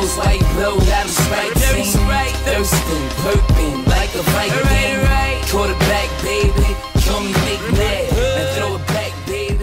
This white blow, that was right. Thirsting, burping like a Viking. Quarterback, baby. Call me Big Ned and throw it back, baby.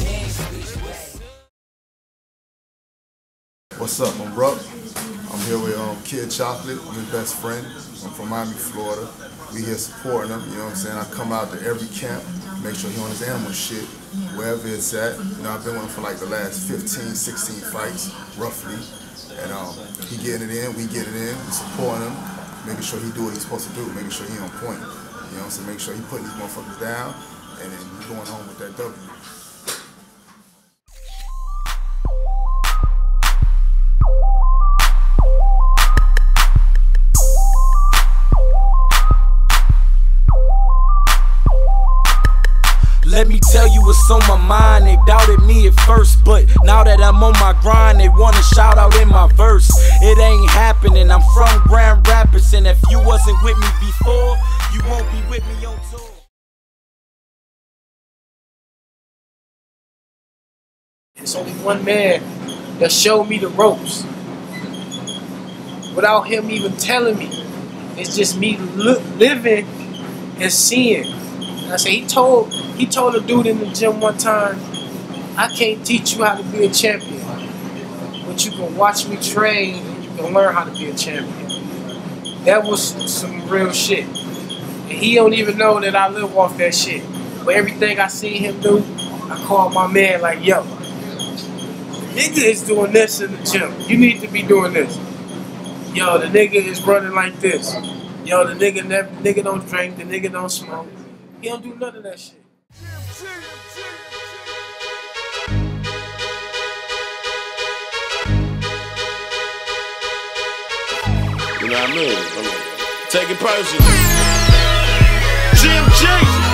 What's up? I'm Ruck. I'm here with Kid Chocolate. I'm his best friend. I'm from Miami, Florida. We here supporting him, you know what I'm saying? I come out to every camp, make sure he on his animal shit, wherever it's at. You know, I've been with him for like the last 15, 16 fights, roughly. And he getting it in, we getting it in, we supporting him, making sure he do what he's supposed to do, making sure he on point. You know what I'm saying? Make sure he putting these motherfuckers down, and then we going home with that W. Let me tell you what's on my mind. They doubted me at first, but now that I'm on my grind, they wanna shout out in my verse. It ain't happening. I'm from Grand Rapids, and if you wasn't with me before, you won't be with me on tour. It's only one man that showed me the ropes without him even telling me. It's just me living and seeing. And I say he told a dude in the gym one time, I can't teach you how to be a champion, but you can watch me train and you can learn how to be a champion. That was some real shit. And he don't even know that I live off that shit. But everything I see him do, I call my man like, yo, the nigga is doing this in the gym. You need to be doing this. Yo, the nigga is running like this. Yo, the nigga don't drink, the nigga don't smoke. He don't do none of that shit. You know what I mean? Take it personal. Jim J.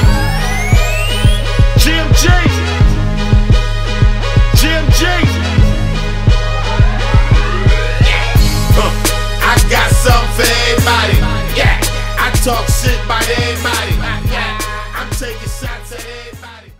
I got something for everybody. Yeah, I talk shit about everybody. I'm taking shots at everybody.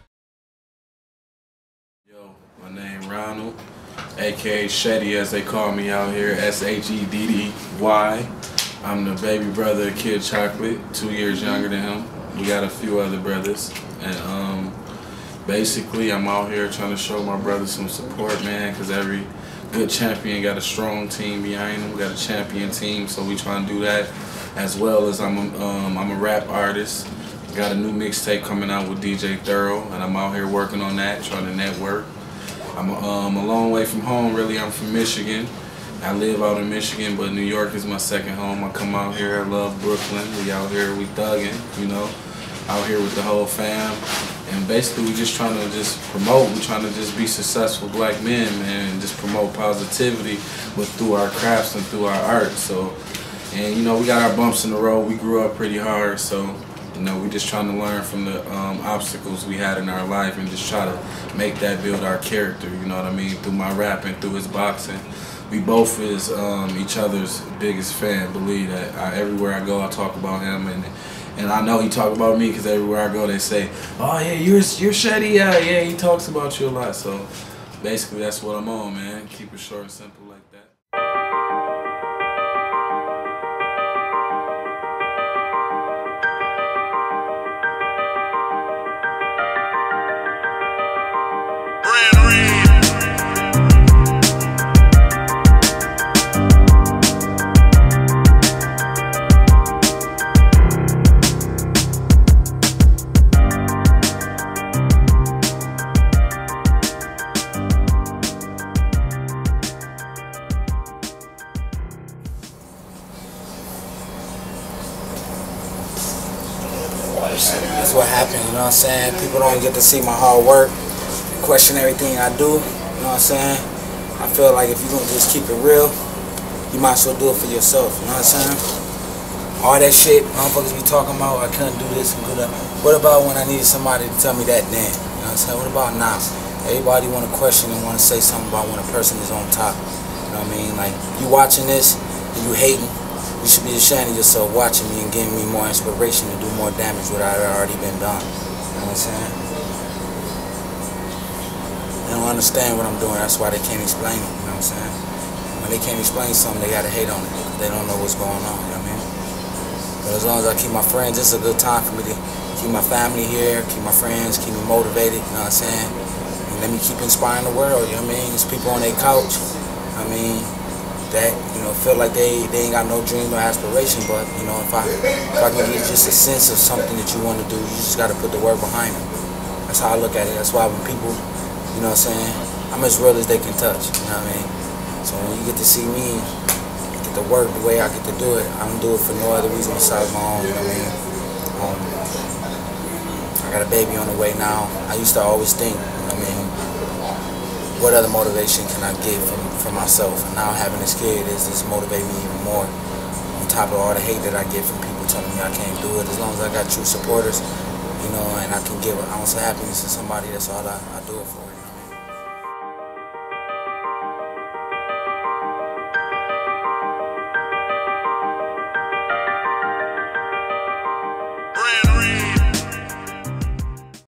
Yo, my name Ronald, aka Sheddy as they call me out here, S-H-E-D-D-Y. I'm the baby brother of Kid Chocolate, 2 years younger than him. We got a few other brothers, and basically I'm out here trying to show my brothers some support, man, because every good champion got a strong team behind them, got a champion team, so we trying to do that, as well as I'm a rap artist. Got a new mixtape coming out with DJ Thorough, and I'm out here working on that, trying to network. I'm a long way from home, really. I'm from Michigan. I live out in Michigan, but New York is my second home. I come out here, I love Brooklyn. We out here, we thugging, you know, out here with the whole fam. And basically we just trying to just promote, we trying to just be successful black men, man, and just promote positivity, but through our crafts and through our art. So, and you know, we got our bumps in the road. We grew up pretty hard, so you know, we just trying to learn from the obstacles we had in our life and just try to make that build our character, you know what I mean, through my rapping, through his boxing. We both is each other's biggest fan, believe that. Everywhere I go, I talk about him, and I know he talk about me because everywhere I go, they say, oh yeah, you're Sheddy, yeah, he talks about you a lot. So basically, that's what I'm on, man. Keep it short and simple like that. That's what happened, you know what I'm saying? People don't get to see my hard work, question everything I do, you know what I'm saying? I feel like if you're gonna just keep it real, you might as well do it for yourself, you know what I'm saying? All that shit motherfuckers be talking about, I couldn't do this and do that. What about when I needed somebody to tell me that then? You know what I'm saying? What about now? Everybody wanna question and wanna say something about when a person is on top. You know what I mean? Like, you watching this and you hating, you should be ashamed of yourself watching me and giving me more inspiration to do more damage what I already been done. You know what I'm saying? They don't understand what I'm doing, that's why they can't explain it, you know what I'm saying? When when they can't explain something, they gotta hate on it. They don't know what's going on, you know what I mean? But as long as I keep my friends, it's a good time for me to keep my family here, keep my friends, keep me motivated, you know what I'm saying? And let me keep inspiring the world, you know what I mean? There's people on their couch, I mean, that, you know, feel like they ain't got no dream or aspiration, but, you know, if I can get just a sense of something that you want to do, you just got to put the work behind it. That's how I look at it. That's why when people, you know what I'm saying, I'm as real as they can touch, you know what I mean? So when you get to see me get to work the way I get to do it, I don't do it for no other reason besides my own, you know what I mean? I got a baby on the way now. I used to always think, you know what I mean, what other motivation can I get from myself? And now having this kid is just motivate me even more. On top of all the hate that I get from people telling me I can't do it, as long as I got true supporters, you know, and I can give an ounce of happiness to somebody, that's all I do it for, you know?